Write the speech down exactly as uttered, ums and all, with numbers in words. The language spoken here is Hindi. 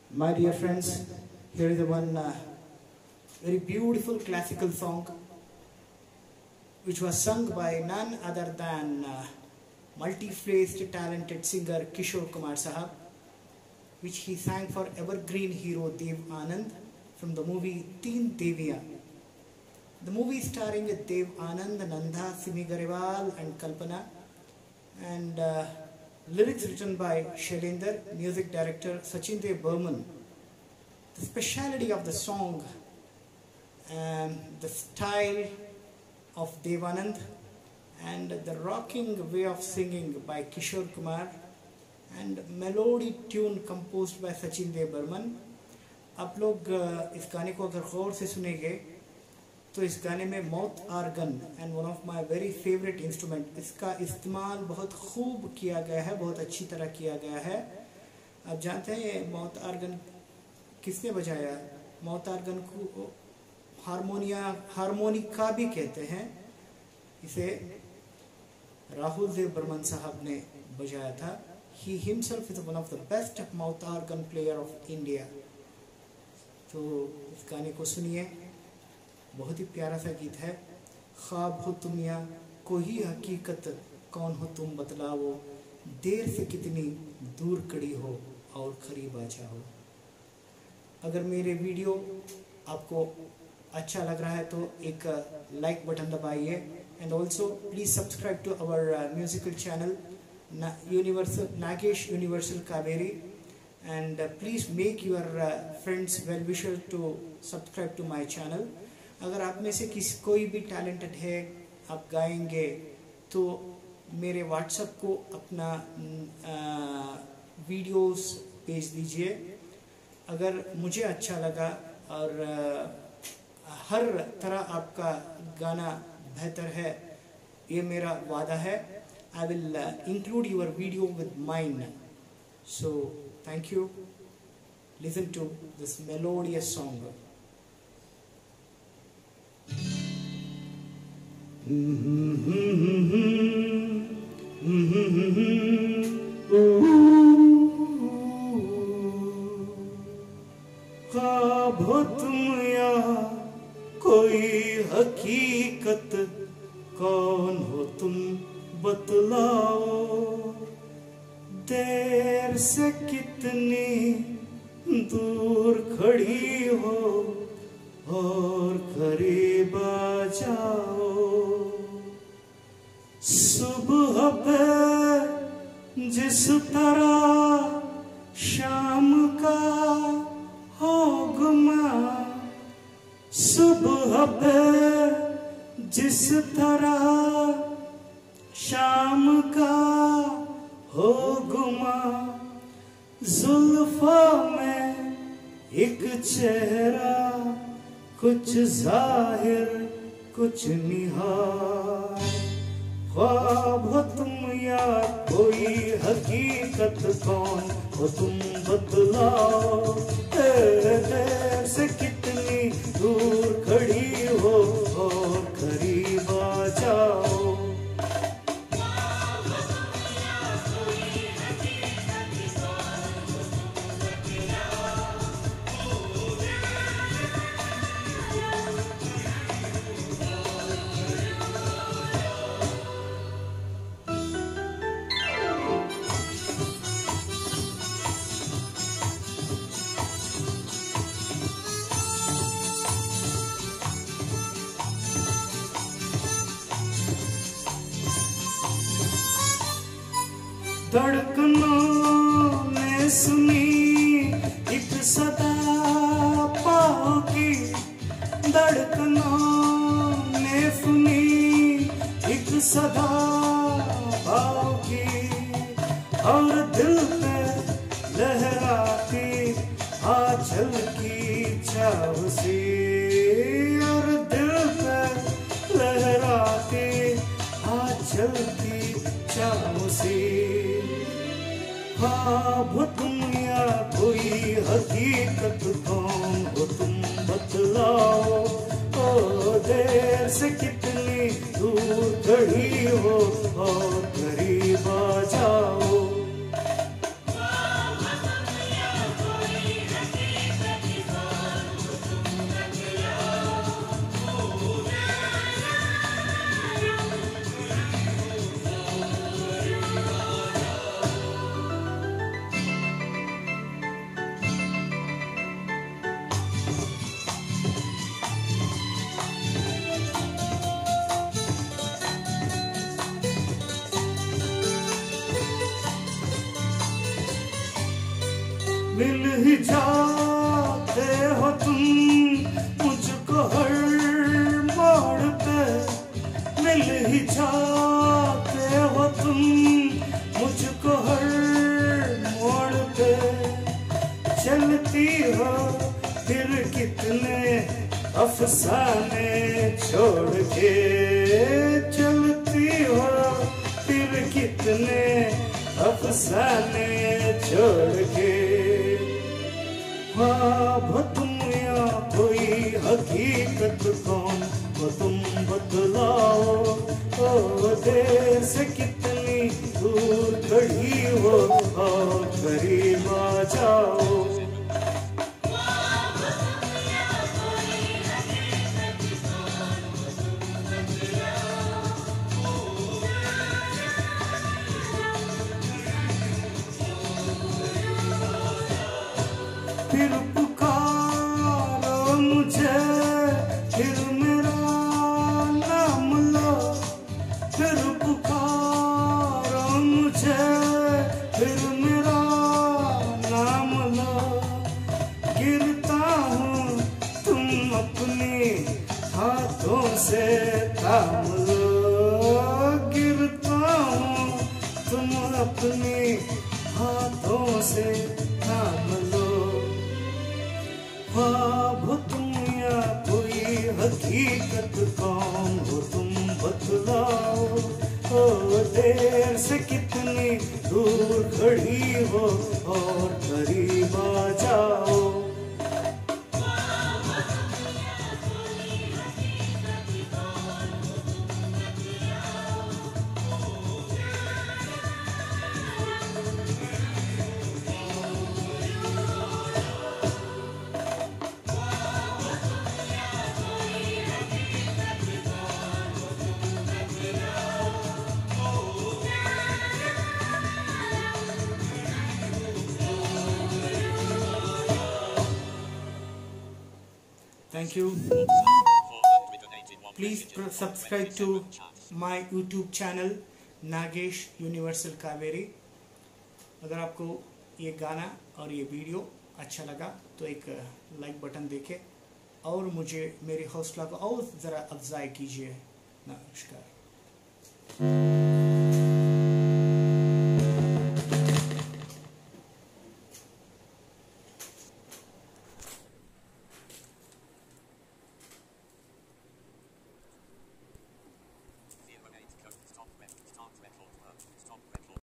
My dear friends, here is the one uh, very beautiful classical song which was sung by none other than uh, multi-faced talented singer Kishore Kumar Sahab, which he sang for evergreen hero Dev Anand from the movie Teen Deviya. The movie starring Dev Anand, Nanda, Simi Garewal and Kalpana, and uh, lyrics written by Shailendra, music director Sachin Dev Burman. The speciality of the song and the style of Dev Anand and the rocking way of singing by Kishore Kumar and melody tune composed by Sachin Dev Burman. आप लोग इस गाने को अगर गौर से सुनेंगे तो इस गाने में mouth organ and one of my very favourite instrument इसका इस्तेमाल बहुत खूब किया गया है, बहुत अच्छी तरह किया गया है। आप जानते हैं ये मौत आर्गन किसने बजाया? मौत आर्गन को हारमोनिया हारमोनिका भी कहते हैं। इसे राहुल देव बर्मन साहब ने बजाया था। He himself is one of the best mouth organ player of India. तो इस गाने को सुनिए, बहुत ही प्यारा सा गीत है। ख्वाब हो तुम या कोई हकीकत, कौन हो तुम बतलाओ, देर से कितनी दूर खड़ी हो और करीब आ जाओ। अगर मेरे वीडियो आपको अच्छा लग रहा है तो एक लाइक बटन दबाइए and also please subscribe to our musical channel universal Nagesh universal Kaveri and uh, please make your uh, friends well wisher to subscribe to my channel. अगर आप में से किसी कोई भी टैलेंटेड है, आप गाएंगे तो मेरे व्हाट्सएप को अपना वीडियोस भेज दीजिए। अगर मुझे अच्छा लगा और आ, हर तरह आपका गाना बेहतर है, ये मेरा वादा है। I will uh, include your video with mine. So thank you. Listen to this melodious song. ख्वाब हो तुम या कोई हकीकत, कौन हो तुम बतलाओ, देर से कितनी दूर खड़ी हो और करीब आ जाओ। सुबह पे जिस तरह शाम का हो गुमा, सुबह पे जिस तरह शाम का हो गुमा, जुल्फों में एक चेहरा, कुछ जाहिर कुछ निहार। ख्वाब हो तुम या कोई हकीकत, कौन हो तुम बतलाओ, देर से कितनी दूर खड़ी हो और करीब आ जाओ। धड़कनों में सुनी एक सदा पाओ की, धड़कनों में सुनी एक सदा पाओ की, और दिल पे लहराती आंचल की छाव सी, और दिल पे लहराती आंचल की छाव सी। ख्वाब हो तुम या कोई हकीकत, कौन हो तुम बतलाओ, ओ देर से कितनी दूर खड़ी हो और करीब आ जाओ। मिल ही जाते हो तुम मुझको हर मोड़ पे, मिल ही जाते हो तुम मुझको हर मोड़ पे। चलती हो फिर कितने अफसाने छोड़ के, चलती हो फिर कितने अफसाने छोड़ के। ख्वाब तुम या कोई हकीकत कौन वो तुम बतलाओ, ओ देर से कितनी दूर खड़ी हो और करीब आ जाओ। फिर पुकारो मुझे, फिर मेरा नाम लो, फिर पुकारो मुझे, फिर मेरा नाम लो। गिरता हूँ तुम अपने हाथों से थाम लो, गिरता हूँ तुम अपने हाथों से थाम लो। ख्वाब तुम या कोई हकीकत कौन हो तुम बतलाओ, ओ देर से कितनी दूर खड़ी हो और करीब आ जाओ। Thank you. Please subscribe to my YouTube channel Nagesh universal Kaveri. अगर आपको ये गाना और ये वीडियो अच्छा लगा तो एक लाइक बटन देखें और मुझे मेरे हौसला को और ज़रा अफजाई कीजिए। नमस्कार।